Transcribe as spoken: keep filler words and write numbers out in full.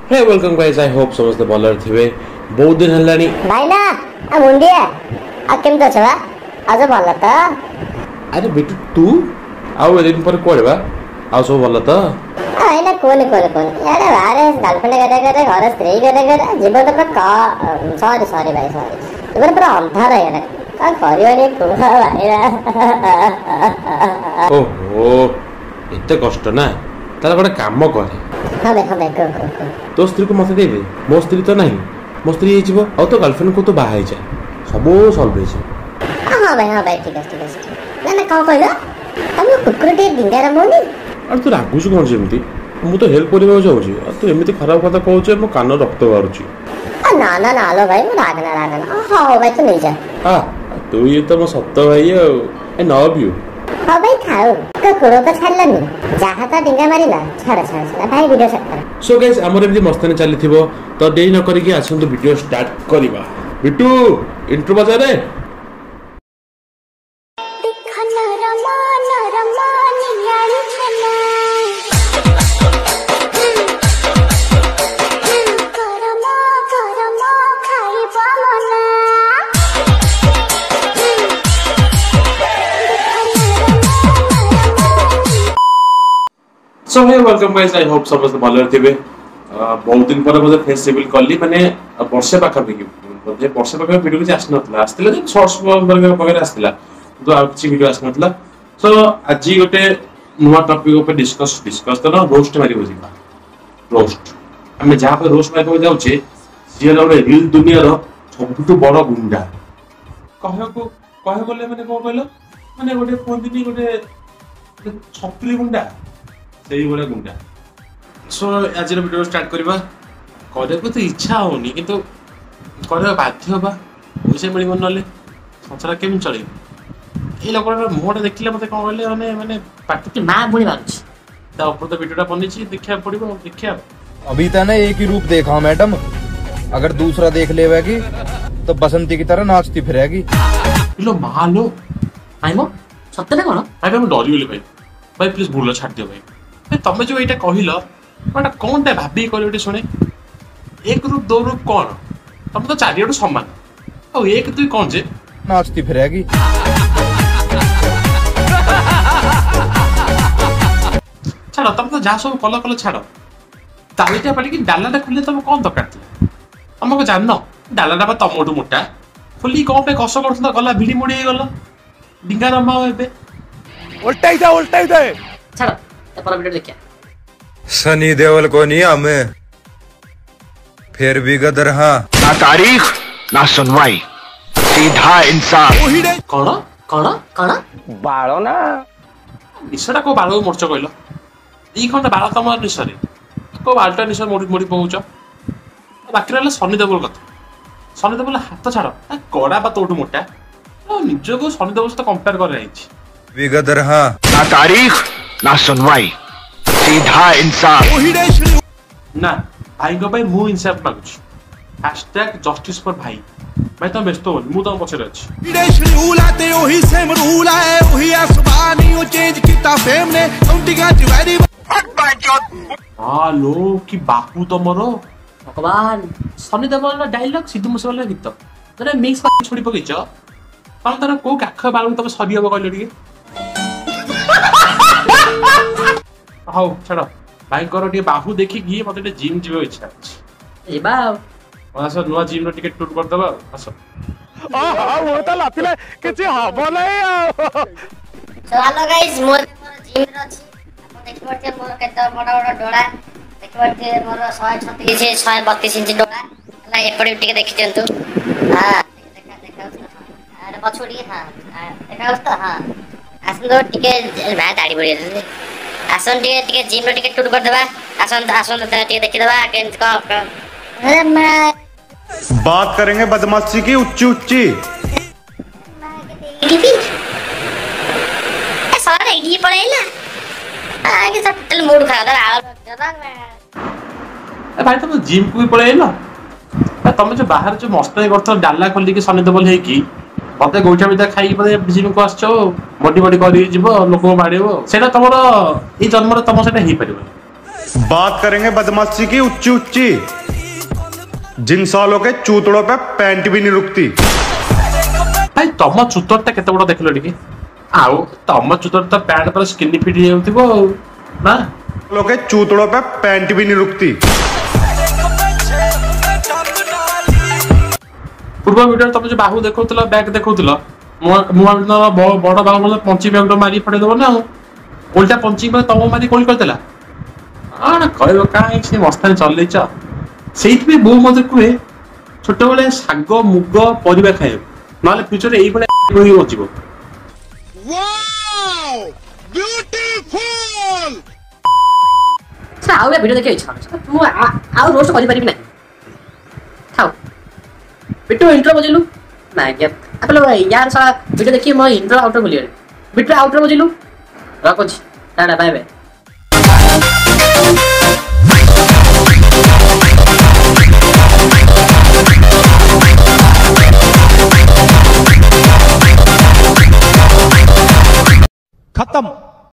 Hey, welcome guys. I hope समस्त भलर थिबे. बहुत दिन हल्लानी. भाई ना, आ मुंडिया. आ केम तो छवा? आज भल त. अरे बेटू तू आउ दिन पर कोरे बा? आउ सब भल त? आ हैन कोने कोने कोने. यार बारे गर्लफ्रेंड गरे गरे घर स्त्री गरे गरे जीवन त का सॉरी सॉरी भाई सॉरी. जीवन पर अंधार है यार. का करियो नि कुहा भाई. ओहो एते कष्ट ना. ताला गोटे काम करे. हां बे हां बे को को. तो स्त्री को मत देबे. मो स्त्री तो नहीं. मो स्त्री हे जीवो. आ तो गर्लफ्रेंड को तो बाहाई जा. सबो सॉल्व हे जे. हां भाई हां भाई ठीक है ठीक है. ना ना का कहलो? हम कुकुरटे डिंगारा मोनी. अरे तू रागुछ कोन जेमती? मु तो हेल्प करबा जाउची. आ तू एमिति खराब कथा कहउचे मो कान रक्त बारुची. आ ना ना ना लो भाई मु रागना रागना. हां भाई तू नहीं जा. हां तू ये तो मो सत्य भाई आई लव यू. हाँ भाई थाओ तो कुरो तो छाड़लनी जहाँ तो डिंगा मारिला छाड़ छाड़ छाड़ भाई वीडियो स्टार्ट कर. सो गाइस हमर एमती मस्तानी चलीथिबो तो देई न करी कि आछन तो वीडियो स्टार्ट करिबा. बिट्टू इंट्रो बजा रे. So hey welcome guys, I hope समस्त भले थिबे. बहुत दिन पर मुझे फेस रिवील करली माने वर्षे पाखा पे मुझे वर्षे पाखा वीडियो କିଛି आस नथला आस्तिला जे शॉर्ट्स वगैरह वगैरह आस्तिला तो आ କିଛି वीडियो आस नथला. सो आज गोटे नुवा टॉपिक ऊपर डिस्कस डिस्कस तो रोस्ट मारी होजिबा. रोस्ट हम जहां पे रोस्ट मारी हो जाउछे जे रे रियल दुनिया रो सबटु बड़ गुंडा कहयो को कहयो बोले माने को कहलो माने गोटे कोंदिनी गोटे छपरी गुंडा सही बोले गुंडा. सो आज वीडियो स्टार्ट करबा. करे को तो इच्छा होनी किंतु करे बाध्य होबा. पैसा मिल नले संसार केम चले. ए लोकरा मोड देखिले मते कोन कहले माने माने पाटी के मां बुणी बांछ ता ऊपर तो वीडियोटा बनिछि देखिया पड़िबो देखिया. अभी ता ने एक ही रूप देखा मैडम. अगर दूसरा देख लेवेगी तो बसंती की तरह नाचती फिरेगी. लो मां लो आइमो सत्य ना कोन भाई मैं डरी गेली भाई. भाई प्लीज भूल छाड़ दियो भाई. तमे जो एटा कहिलो माने कोनटा भाबी करियोटी सुने. एक रूप दो रूप कोन तम तो चारियोट समान ओ एक दुई कोन जे नाचती फिरेगी. छाड़ो तम तो जा सब कल कल छाड़ो. तालीटा पड़ी कि डालाटा खुले तम कोन दरकार थी हमको जाननो. डालाटा बा तमोटू मोटा खुली कोन पे कस करथला गला भिडी मुडी गला डिंगा रमा एबे उल्टाई दे उल्टाई दे. छाड़ो तो पर वीडियो देखिया. सनी देओल को नहीं हमें फिर भी गदर. हाँ ना तारीख ना सुनवाई सीधा इंसाफ. कौन कौन कौन बालो ना निशा को बाल मोर्च कहल दी खंड बाल तुम निशा को बालटा निशा मोड़ी मोड़ी पहुंच बाकी रहा सनी देवल कथा. सनी देवल हाथ छाड़ कड़ा बा तोटू मोटा निज को सनी देवल सहित कंपेयर कर विगदर. हाँ ना तारीख ना सुनवाई सीधा इंसाफ. ना भाई को भाई मु इंसाफ मागुची. हैशटैग जस्टिस फॉर भाई. भाई तुम व्यस्त हो मु तुम पछरे अछि. विदेश रूल आते ओही सेम रूल है ओही आसमानी ओ चेंज किता फेम ने उंटिगा वेरी. हालो की बापू तमरो भगवान सनी देवल डायलॉग सिद्धू मूसेवाला गीत तने मिक्स छोड़ी पकेछ तम तार को काख बाल तम सरी हबो कहलो टिके. हाउ छाड़ भाई कर टिके बाहु देखि गी मते टे जिम जीव इच्छा अछि. जिबा आसो नुवा जिम रो टिकट टूर कर दबा. आसो आ हा वो त लातिले किछि हबो नै. सो हेलो गाइस मोर जिम रो अछि. आपण देखबते मोर केते बडा बडा डोळा देखबते मोर एक सौ छत्तीस एक सौ बत्तीस इंच डोळा हला एपडी टिके देखि देंतु. हां देखा देखा अरे पछोडी. हां देखा उस्ता. हां आसन टिके भाई दाढ़ी बढी दे. आसन टिके टिके जिम रो टिके टूर कर देबा. आसन आसन टिके देखि देबा केन को. अरे मैं बात करेंगे बदमाशी की उच्ची उच्ची. सारा इडी पड़ेला आगे सब टोटल मूड खराब है. ए भाई तुम जिम को भी पळेलो. तुम जो बाहर जो मस्ताई करथो डाला खोली के सनी देवल हे की मते गोइठा बिदा खाई पदे जिम को आछो बॉडी बॉडी करी जीवो लोक बाडीबो सेटा तमरो ई जन्म रे तम सेटा ही परिबो. बात करेंगे बदमाशी की ऊंची ऊंची, जिन सालों के चूतड़ों पे पैंट भी नहीं रुकती। भाई तम चूतरटा केते बड़ देखलो टिके आउ तम चूतर पैंट पर स्किनी फिट जाउथिबो ना लोग के चूतड़ों पे पैंट भी नहीं रुकती। पूर्व वीडियो तुम जो बाहु देखौतला बैक देखौतला मुआ बड़ बाहु मतलब पंची बैग मारी फटे देबो ना उल्टा पंची पर तम मारी कोल करदेला आना कहबो काई से मस्तानी चलैछ सेइत पे बो मते कुए छोट बेले साग मुग परिबा खाइबो नाले फ्यूचर एई बळे होई होजिबो। Wow beautiful. सर आउ वीडियो देखि इच्छा मु आउ रोस्ट करि परिबि नै थाउ बिट्टू इंट्रो बजिलु ना क्या आपलो यार साला वीडियो देखि म इंट्रो आउटरो बोलियो बिट्टू आउटरो बजिलु रखो छी टाटा बाय बाय। खत्म।